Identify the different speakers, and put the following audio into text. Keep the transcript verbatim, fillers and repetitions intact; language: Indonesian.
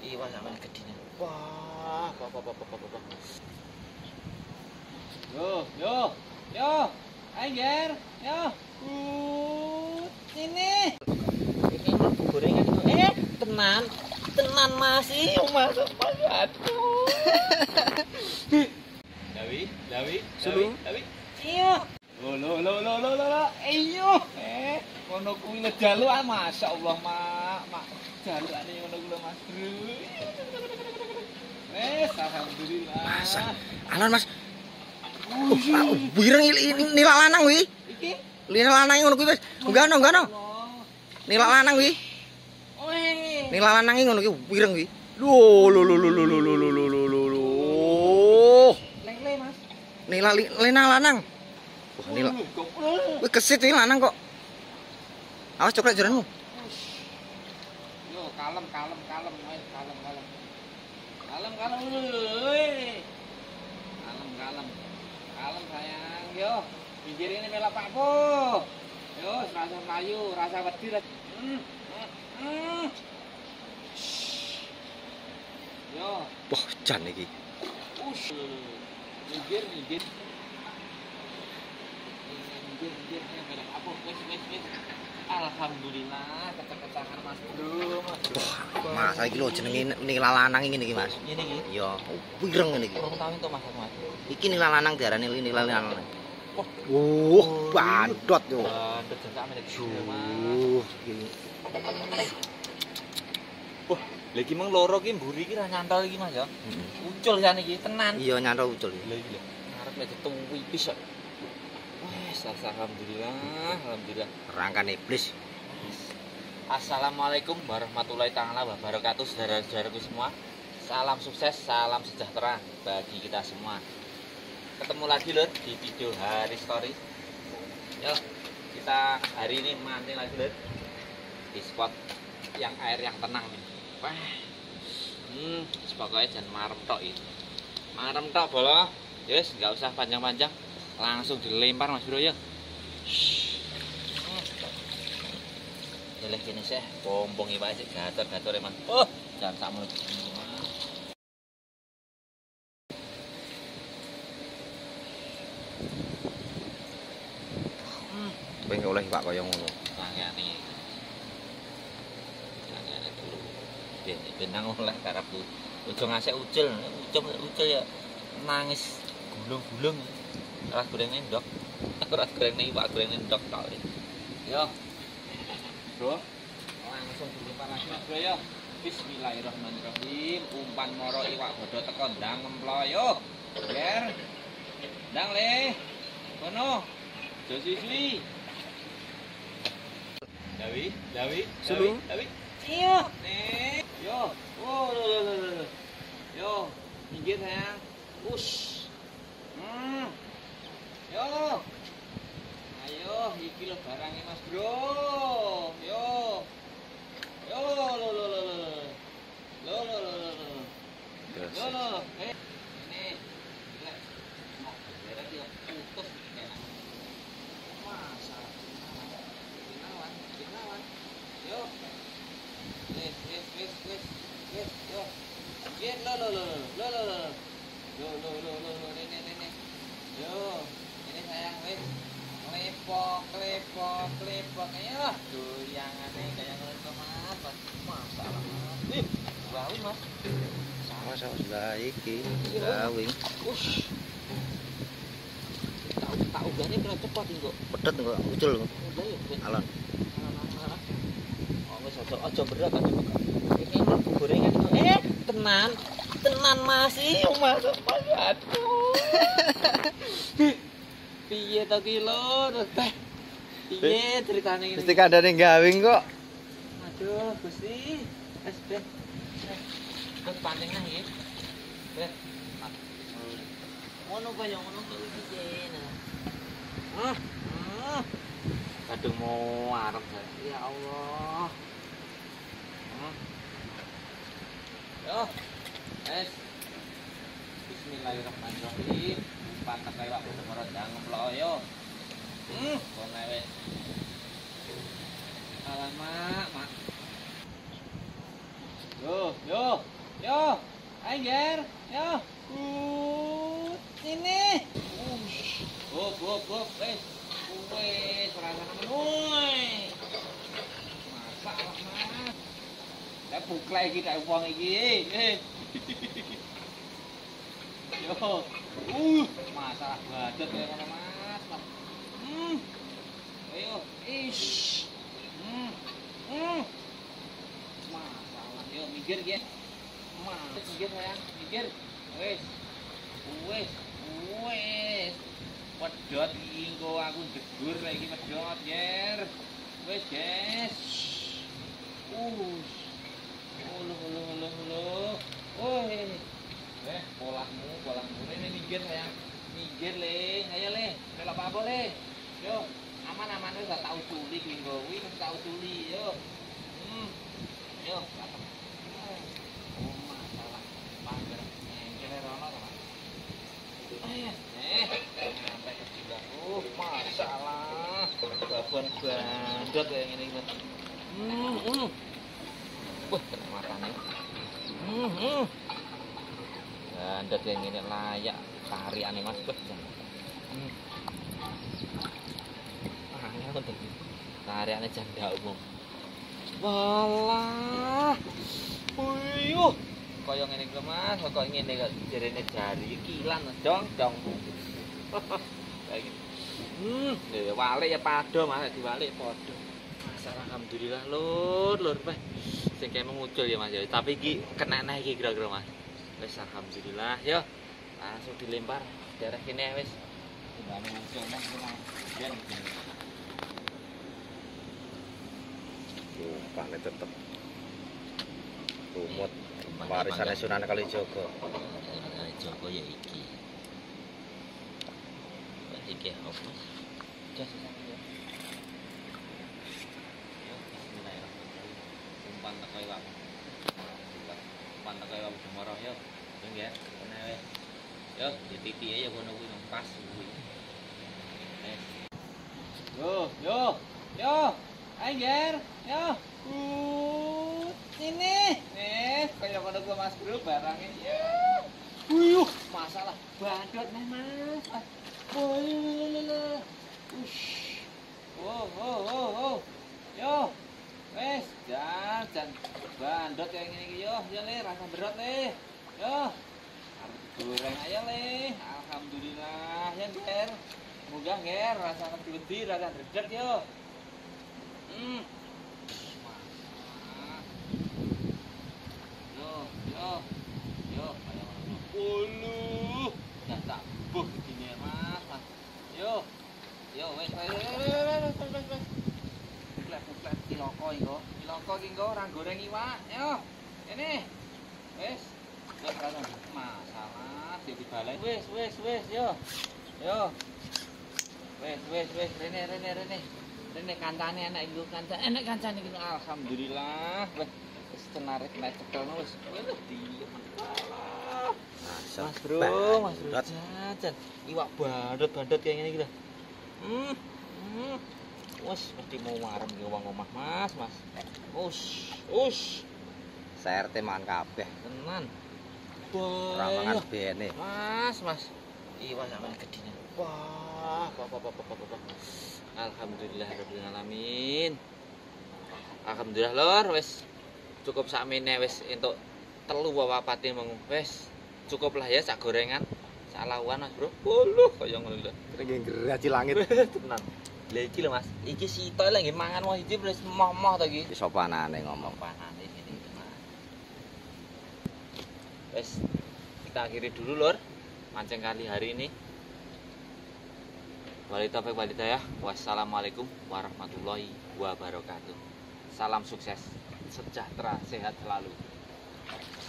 Speaker 1: Iwak sampeyan gedine. Wah, wah, wah, wah, wah, wah. Yo, yo, yo. Anger, yo. Uh, ini. Ini mau gorengan. Eh, tenan. Tenan masih masuk Mas. Aduh. Dawi, Dawi, Dawi, Dawi. Iyo. Lo lo lo lo lo lo. Iyo. Eh, ngono kuwi ngejalu ah masyaallah, Mak. Mak jalukane ngono kuwi Mas, Bro. Wes, alhamdulillah. Mas. Alon, Mas. Uh, wireng nilak lanang wi. Iki? Nilak lanang ngono kuwi wis. Enggak ono, enggak ono. Nilak lanang wi. Oe. Nilak lanang ngono kuwi wireng wi. Lho lho lho lho lho lho lho lho lho lho. Lele, Mas. Nilak lenang lanang. Wah, nilak. Wih, kesit iki lanang kok. Awas coklat jerenmu. Yo, kalem, kalem, kalem, wis kalem, kalem. Kalem, kalem. Woi. Kalem, kalem. Kalem sayang, yo. Pinggir ini melak Pak Po. Yo, rasa melayu, rasa wedi. Hmm. Hmm. Yo. Wah, jan iki. Ush. Pinggir, pinggir. Pinggir, pinggir melak Pak Po. Wis, wis, wis. Alhamdulillah, kecak-kecakan Mas Bro. Wah, Mas iki lho jenenge nila lanang ngene iki, Mas. Ngene iki. Iya, wireng ngene iki. Urung tau entuk Mas, Mas. Iki nila lanang diarani nila lanang. Wah, wuh, bandot yo. Bandot jengkak meneh iki, Mas. Wah, lha iki meng loro iki mburi iki ra nyantol iki, Mas ya. Ucul jane iki tenan. Iya, nyantol ucul iki. Lha iki lho. Arep nek dituwi pis kok. Wes, alhamdulillah, alhamdulillah. Rangkan iblis. Assalamualaikum warahmatullahi taala wabarakatuh, saudara-saudaraku semua. Salam sukses, salam sejahtera bagi kita semua. Ketemu lagi lho di video Hari Story. Yo, kita hari ini mancing lagi lho di spot yang air yang tenang nih. Wah, hmm, pokoknya jangan marem tok ini. Marem tok bolo. Yes, nggak usah panjang-panjang, langsung dilempar Mas Bro ya. Jelek gini sih, pompong iki wae sik gator-gator Mas. Oh, jangan sak mulut. Hmm, pengen oleh Pak kaya ngono. Tangane. Tangane dulu. Ben benang oleh karepku. Ojo ngasek ucul, ucul ucul ya nangis gulung-gulung. Ora goreng ndok. Ora goreng iwak, goreng ndok tok. Yo. Bro, langsung dilempar lagi Mas Bro ya. Bismillahirrahmanirrahim. Umpan moro iwak bodo teko ndang ngemployo. Ger. Ndang le. Kono. Jo siswi. Dawi, Dawi, Dawi, Dawi. Iyo. Nih. Yo. Oh, lo lo lo. Yo, minggir sayang. Ush. Hmm. Yo. Ayo, iki lho barangnya Mas Bro. Yo. Yo lo lo lo lo. Lo lo lo lo. Lo lo. Eh. Ini. Lek. Mau beres ya putus enak. Masa. Kinawan, kinawan. Yo. Wes, wes, wes, wes. Wes, yo. Biar lo lo lo. Lo lo lo. Yo lo lo lo lo. Ini ini. Yo. Ini sayang wes. Klepok, klepok, klepok. Ayo, doyangane kayak ngono Mas. Masalah. Ih, bau Mas. Sama-sama lah iki. Gawing. Ush. Tahu tahu gane kena cepat iki kok. Pedet kok, ucul kok. Alon. Oh, wis aja aja berat aja kok. Iki mau gorengan. Eh, tenan. Tenan masih Mas. Aduh. Piye to ki lho, teh. Piye ceritane iki? Mesti kandhane gawing kok. Aduh, Gusti. Wes, Ben. Wes pancing nang iki. Ben. Ngono kaya ngono iki piye. Ah. Ah. Kadung mau arep. Ya Allah. Hmm. Yo. Wes. Bismillahirrahmanirrahim. Pantas kayak waktu semarang jangan peloyo. Hmm, kono wis. Alamak, Mak. Yo, yo. Yo, ayo Ger, yo. Uh, ini. Ush. Hop, hop, hop, wes. Wes, rasanya menuai. Masalah mas. Saya buklai kita uang iki. Eh. Yo. Uh, masalah badut ya mana mas. Hmm. Ayo, ish. Hmm. Hmm. Masalah. Yo, mikir ya. Mas, mikir sayang, mikir. Wes. Wes. Wes. Pedot iki engko aku jegur lagi pedot, Ger. Wes, guys. Uh. Uluh, uluh, uluh, uluh. Oh, eh, polahmu, polahmu. Ini minggir sayang. Minggir, Le. Ayo, Le. Belok apa, Le? Yo, aman-aman wis tak uculi kuwi engko. Kuwi wis tak uculi, yo. Hmm. Yo, oh, masalah. Panger. Ngene rono to, Mas. Eh, eh. Sampai ke sini. Oh, masalah. Babon bandot kayak ngene iki, Mas. Hmm, hmm. Wah, kena matane. Hmm, hmm. Bandot yang ini layak tariane Mas. Hmm. Angel to. Tariane janda umum. Walah. Uyuh. Kaya ngene iki Mas, kok ngene kok jerene jari kilan dong, dong. Kayak gitu. Hmm, ya walik ya padha Mas, diwalik padha. Masalah alhamdulillah lur, lur Pak. Sing kene mengucul ya Mas ya. Tapi iki kena neh iki kira-kira Mas. Wis alhamdulillah, yo. Langsung dilempar daerah kene wis. Timbang mengucul Mas ben.
Speaker 2: Tumpahnya tetep lumut warisannya Sunan Kalijaga.
Speaker 1: Kalijaga ya iki. Iki apa? Jos sampe. Yo, bismillahirrahmanirrahim. Umpan tak koyo wae. Umpan tak koyo wae marah yo. Ning ya, kene wae. Yo, di tipi aja kono kuwi nang pas kuwi. Yo, yo, yo. Ayo Ger, yo. Uh, ini. Nih, kayak pada gua Mas Bro barangnya. Yo. Uyuh, masalah bandot nih Mas. Ah. Oh, lele. Ush. Oh, oh, oh, oh. Yo. Wes, jan, jan bandot kayak gini yo. Ya Le, rasa berat Le. Yo. Harus goreng aja Le. Alhamdulillah ya Ger. Moga Ger rasa lebih rasa dedet yo. Hmm. Yo, yo, yo, kayak mana? Ulu, udah tak buh gini ya Mas. Mas. Yo, yo, wes, wes, wes, wes, wes, wes. Buklet, buklet, iloko ingko, iloko ingko, orang goreng iwak. Yo, ini, wes, wes rasa masalah, dia dibalik. Wes, wes, wes, yo, yo, wes, wes, wes, rene, rene, rene. Rene kancane enak iku kancane enak kancane iki alhamdulillah wis wis tenarik nek cekelno wis lho diem Mas Bro Mas Bro jajan iwak bandot-bandot kayak ngene iki lho hmm hmm wis mesti mau warem iki wong omah Mas Mas us us
Speaker 2: Saya R T mangan kabeh
Speaker 1: tenan
Speaker 2: ora mangan bene
Speaker 1: Mas Mas iwak sampeyan gedine wah wah wah wah wah alhamdulillah rabbil alamin. Alhamdulillah lor wis cukup sakmene wis entuk telu wapate mung wis cukup lah ya sak gorengan sak lawan Mas Bro. Uluh kaya ngono lho.
Speaker 2: Nggih geraci langit
Speaker 1: tenan. Lha iki lho Mas, iki sito lek nggih mangan wong iki wis moh-moh to iki.
Speaker 2: iso panane ngomong
Speaker 1: Panane iki Mas. Wis kita akhiri dulu lor mancing kali hari ini. Walita baik walita ya. Wassalamualaikum warahmatullahi wabarakatuh. Salam sukses, sejahtera, sehat selalu.